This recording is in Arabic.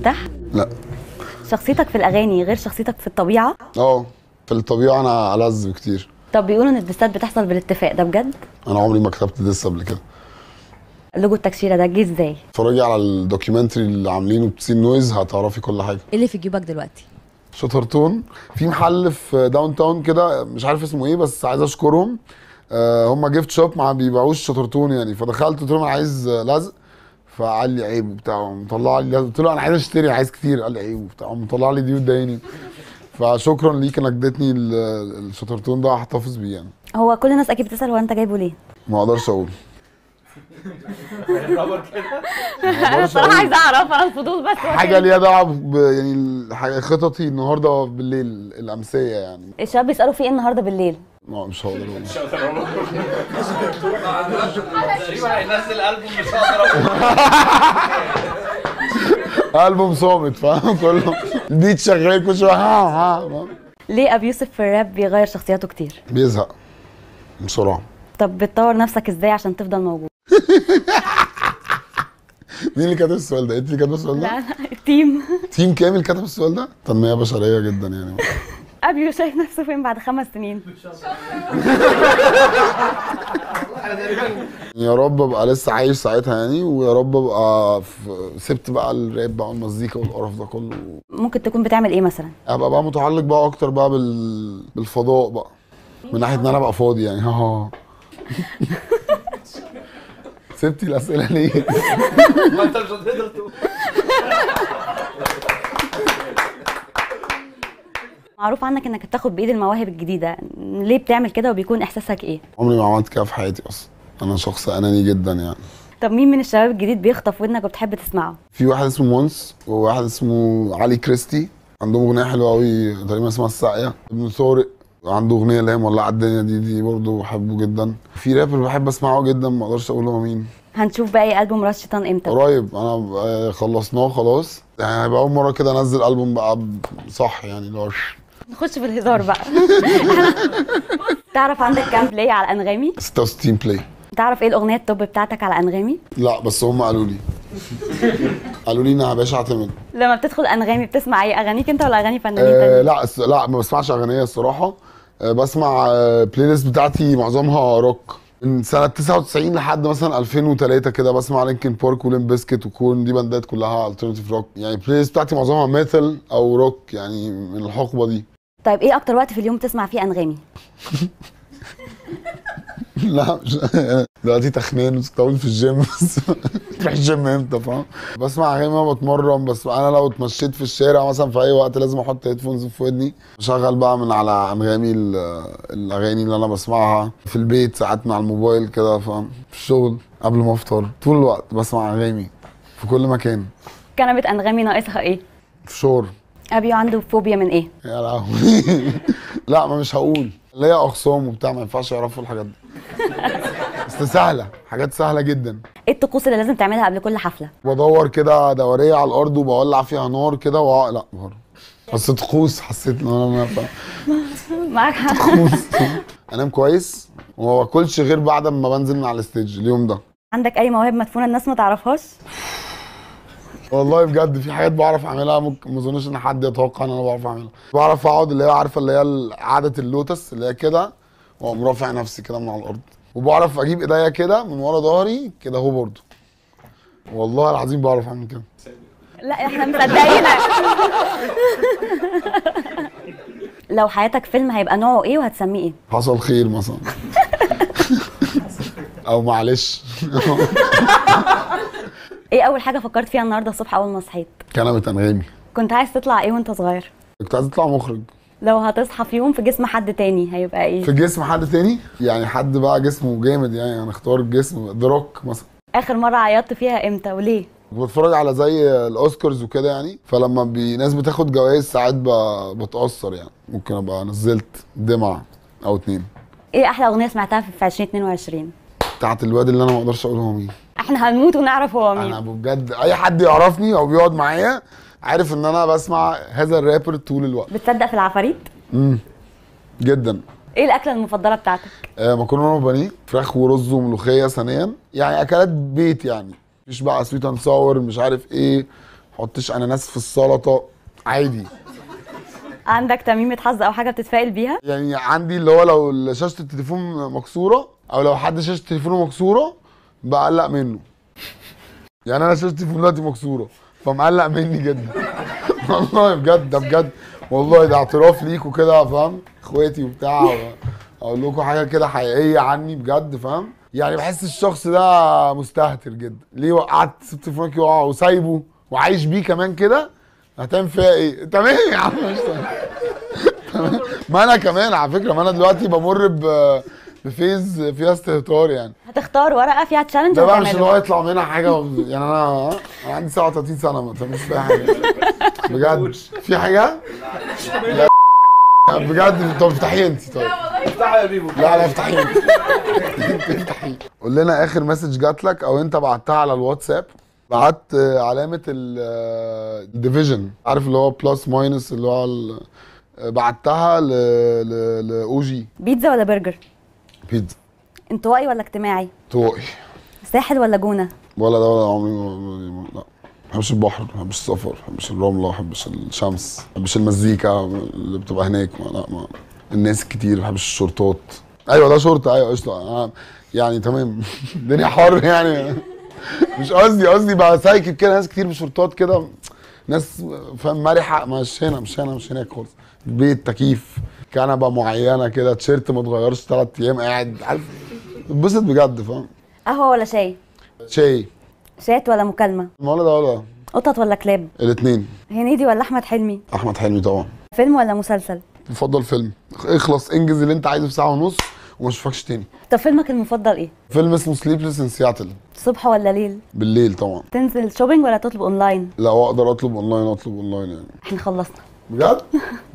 مرتاح؟ لا. شخصيتك في الاغاني غير شخصيتك في الطبيعه؟ في الطبيعه انا ألذ بكتير. طب بيقولوا ان الدسات بتحصل بالاتفاق، ده بجد؟ انا عمري ما كتبت ديس قبل كده. لوجو التكشيره ده جه ازاي؟ اتفرجي على الدوكيومنتري اللي عاملينه بتسين نويز هتعرفي كل حاجه. ايه اللي في جيوبك دلوقتي؟ شطرتون. في محل في داون تاون كده مش عارف اسمه ايه بس عايز اشكرهم. هم جيفت شوب ما بيبيعوش شطرتون يعني، فدخلت قلت لهم انا عايز لزق، فقال لي عيب وبتاع، مطلع لي قلت له انا عايز اشتري عايز كتير، قال لي عيب وبتاع، مطلع لي دي واداني. فشكرا ليك انك اديتني الشطرتون ده، هحتفظ بيه يعني. هو كل الناس اكيد بتسال هو انت جايبه ليه؟ ما اقدرش اقول. انا الصراحه عايزه اعرف، انا الفضول بس. حاجه ليها دعوه يعني خططي النهارده بالليل الامسيه يعني. الشباب بيسالوا في ايه النهارده بالليل؟ مش هقدر اقول. تقريبا هينزل البوم مش هقدر اقول. البوم صامت فاهم، كله البيت شغال كل شويه ها. ليه ابي يوسف في الراب بيغير شخصياته كتير؟ بيزهق بسرعه. طب بتطور نفسك ازاي عشان تفضل موجود؟ مين اللي كتب السؤال ده؟ انت اللي كاتبه السؤال ده؟ لا التيم. تيم كامل كتب السؤال ده؟ تنميه بشريه جدا يعني. ابيو شايف نفسه فين بعد 5 سنين؟ يا رب ابقى لسه عايش ساعتها يعني، ويا رب ابقى سبت بقى الراب بقى والمزيكا والقرف ده كله. ممكن تكون بتعمل ايه مثلا؟ ابقى بقى متعلق بقى اكتر بقى بالفضاء بقى، من ناحيه ان انا ابقى فاضي يعني. سبتي الاسئله ليه؟ ما انت مش هتقدر تقول. معروف عنك انك بتاخد بايد المواهب الجديده، ليه بتعمل كده وبيكون احساسك ايه؟ عمري ما عملت كده في حياتي اصلا، انا شخص اناني جدا يعني. طب مين من الشباب الجديد بيخطف ودنك وبتحب تسمعه؟ في واحد اسمه مونس وواحد اسمه علي كريستي، عندهم اغنيه حلوه قوي تقريبا اسمها الساقيه. ابن طارق عنده اغنيه اللي هي مولعه الدنيا دي برضه بحبه جدا. في رابر بحب اسمعه جدا ما اقدرش اقول هو مين. هنشوف بقى ايه البوم راس شيطان امتى؟ قريب، انا خلصناه خلاص يعني، هيبقى اول مره كده انزل البوم بقى صح يعني اللي هو. نخش في الهزار بقى. تعرف عندك كام بلاي على انغامي؟ 66 بلاي. تعرف ايه الاغنيه التوب بتاعتك على انغامي؟ لا بس هم قالوا لي انا يا باشا اعتمد. لما بتدخل انغامي بتسمع ايه، اغانيك انت ولا اغاني فنانين تانيين؟ لا ما بسمعش اغنيه الصراحه. بسمع بلاي ليست بتاعتي معظمها روك من سنه 99 لحد مثلا 2003 كده. بسمع لينكن بارك وليم بيسكت وكون، دي باندات كلها الترناتيف روك يعني. البلاي ليست بتاعتي معظمها ميتال او روك يعني من الحقبه دي. طيب ايه اكتر وقت في اليوم تسمع فيه انغامي؟ لا مش دلوقتي تخنين طول في الجيم بس. تروح الجيم امتى فاهم؟ بسمع اغاني وانا بتمرن، بس انا لو اتمشيت في الشارع مثلا في اي وقت لازم احط هيدفونز في ودني، بشغل بقى من على انغامي الاغاني اللي انا بسمعها. في البيت ساعات مع الموبايل كده فاهم، في الشغل قبل ما افطر، طول الوقت بسمع اغاني في كل مكان. كنبه انغامي ناقصها ايه؟ فشور. ابيو عنده فوبيا من ايه؟ يا لهوي. لا ما مش هقول، ليا اخصام وبتاع ما ينفعش يعرفوا الحاجات دي. بس سهله، حاجات سهله جدا. ايه الطقوس اللي لازم تعملها قبل كل حفله؟ بدور كده دوريه على الارض وبولع فيها نار كده لا بره. بس طقوس حسيت ان انا معاك حق. طقوس. انام كويس وما باكلش غير بعد ما بنزل من على الستيج اليوم ده. عندك اي مواهب مدفونه الناس ما تعرفهاش؟ والله بجد في حاجات بعرف اعملها ممكن ما اظنش ان حد يتوقع ان انا بعرف اعملها. بعرف اقعد اللي هي عارفه اللي هي قعده اللوتس اللي هي كده، واقوم رافع نفسي كده من على الارض. وبعرف اجيب ايديا كده من ورا ظهري كده اهو برضه. والله العظيم بعرف اعمل كده. لا احنا مصدقينك. لو حياتك فيلم هيبقى نوعه ايه وهتسميه ايه؟ حصل خير مثلا. او معلش. ايه اول حاجه فكرت فيها النهارده الصبح اول ما صحيت؟ كلمة انغامي. كنت عايز تطلع ايه وانت صغير؟ كنت عايز اطلع مخرج. لو هتصحى في يوم في جسم حد تاني هيبقى ايه؟ في جسم حد تاني؟ يعني حد بقى جسمه جامد يعني هنختار جسم ذا روك مثلا. اخر مره عيطت فيها امتى وليه؟ بتفرج على زي الاوسكارز وكده يعني، فلما ناس بتاخد جوائز ساعات بتأثر يعني، ممكن ابقى نزلت دمعة او 2. ايه احلى اغنيه سمعتها في 2022؟ بتاعت الواد اللي انا ما اقدرش اقول هو مين. احنا هنموت ونعرف هو مين. انا بجد اي حد يعرفني او بيقعد معايا عارف ان انا بسمع هذا الرابر طول الوقت. بتصدق في العفاريت؟ جدا. ايه الاكله المفضله بتاعتك؟ مكرونه وبانيه، فراخ ورز وملوخيه ثانيا، يعني اكلات بيت يعني، مفيش بقى سويت اند ساور مش عارف ايه، حطش اناناس في السلطه عادي. عندك تميمة حظ او حاجة بتتفائل بيها؟ يعني عندي اللي هو لو شاشه التليفون مكسوره او لو حد شاشه تليفونه مكسوره بقلق منه. يعني انا شاشه التليفون دلوقتي مكسوره فمقلق مني جدا. والله بجد، ده بجد والله، ده اعتراف ليكوا كده فاهم، اخواتي وبتاع، اقول لكم حاجه كده حقيقيه عني بجد فاهم. يعني بحس الشخص ده مستهتر جدا. ليه وقعت سبت تليفونك يقع وسايبه وعايش بيه كمان كده؟ هتعمل فيها ايه؟ تمام يا عم مش تمام. ما انا كمان على فكره، ما انا دلوقتي بمر بفيز فيها استهتار يعني. هتختار ورقة فيها تشالنج ده بقى مش اللي هو وتعمله. يطلع منها حاجه يعني انا عندي 37 سنه ما تعملش فيها حاجه بجد. في حاجه؟ لا بجد. طب افتحي انت. طيب افتحوا يا بيبو. لا افتحي انت. افتحي. قول لنا اخر مسج جات لك او انت بعتها على الواتساب. بعت علامه الديفيجن، عارف اللي هو بلس ماينس، اللي هو بعتها لاو جي. بيتزا ولا برجر؟ بيتزا. انطوائي ولا اجتماعي؟ طوقي. ساحل ولا جونة؟ ولا ده ولا عمري لا. ما بحبش البحر، ما بحبش السفر، ما بحبش الرمله، ما بحبش الشمس، ما بحبش المزيكا اللي بتبقى هناك. ما الناس كتير، ما بحبش الشورتات. ايوه ده شورت، ايوه قشطه يعني تمام. الدنيا حر يعني. مش قصدي بقى سايكب كده، ناس كتير بشورتات كده، ناس فاهم مرحه. مش هناك خالص. بيت تكييف، كنبه معينه كده، تيشيرت ما اتغيرش 3 ايام، قاعد عارف اتبسط بجد فاهم. قهوة ولا شاي؟ شاي. شات ولا مكالمة؟ ولا ده ولا قطط ولا كلاب؟ الاثنين. هنيدي ولا احمد حلمي؟ احمد حلمي طبعا. فيلم ولا مسلسل؟ بفضل فيلم. اخلص انجز اللي انت عايزه في ساعه ونص وما اشوفكش تاني. طب فيلمك المفضل ايه؟ فيلم اسمه سليبلس ان سياتل. صبح ولا ليل؟ بالليل طبعا. تنزل شوبينج ولا تطلب اونلاين؟ لو اقدر اطلب اونلاين اطلب اونلاين يعني. احنا خلصنا. بجد